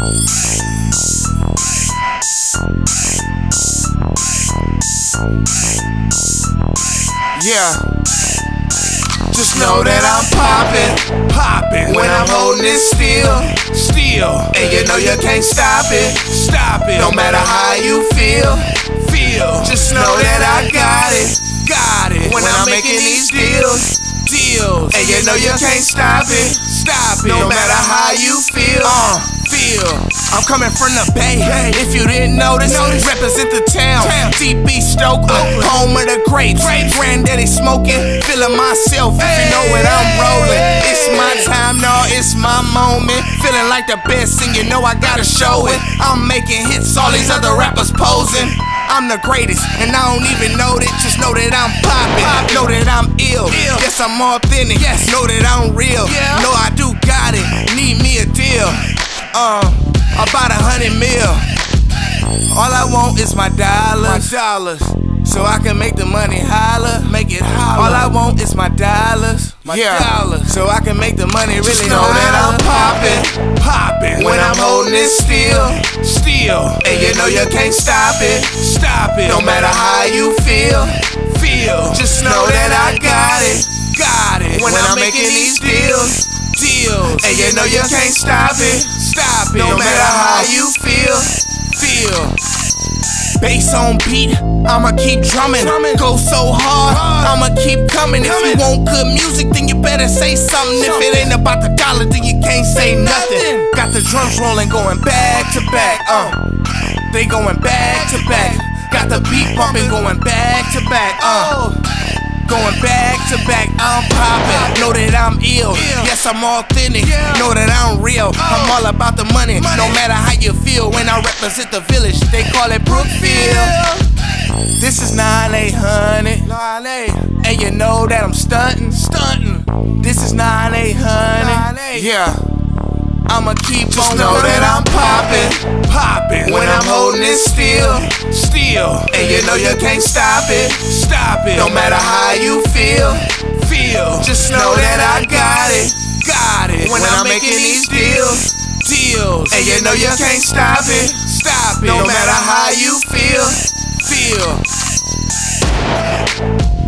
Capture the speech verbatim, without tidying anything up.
Yeah. Just know that I'm poppin', poppin' when I'm holding it still, still. And you know you can't stop it, stop it. No matter how you feel, feel. Just know that I got it, got it. When I'm making these deals, deals. And you know you can't stop it, stop it. No matter how you feel, uh, feel. I'm coming from the Bay, if you didn't notice, represent the town. D B Stokely, home of the grapes. Granddaddy smoking, feeling myself. If you know what I'm rolling, it's my time, no, it's my moment. Feeling like the best, and you know I gotta show it. I'm making hits, all these other rappers posing. I'm the greatest, and I don't even know that. Just know that I'm poppin', know that I'm ill. Yes, I'm authentic, yes, know that I'm real. Know I do got it, need me a deal. Uh, about a hundred mil. All I want is my dollars, my dollars, so I can make the money holler, make it holler. All I want is my dollars, my yeah. dollars, so I can make the money really. Just know holler. That I'm poppin', poppin' when I'm holding it still, still. And you know you can't stop it, stop it. No matter how you feel, feel. Just know that I got it, got it. When, when I'm, I'm making these deals, deals. And you know you can't stop it, stop it. No matter how you feel, feel. Bass on beat, I'ma keep drumming. Go so hard, I'ma keep coming. If you want good music, then you better say something. If it ain't about the dollar, then you can't say nothing. Got the drums rolling, going back to back. Uh, they going back to back. Got the beat bumping, going back to back. Uh. Going back to back, I'm poppin'. Know that I'm ill, yes I'm authentic. Know that I'm real, I'm all about the money. No matter how you feel, when I represent the village, they call it Brookfield. This is nine eight hundred, and you know that I'm stuntin', stuntin'. This is nine eight hundred, yeah. I'ma keep Just on know that I'm poppin', poppin' when I'm holding it still, still. And you know you can't stop it, stop it. No matter how you feel, feel. Just know that I got it, got it. When I'm making these deals, deals. And you know you can't stop it, stop it. No matter how you feel, feel.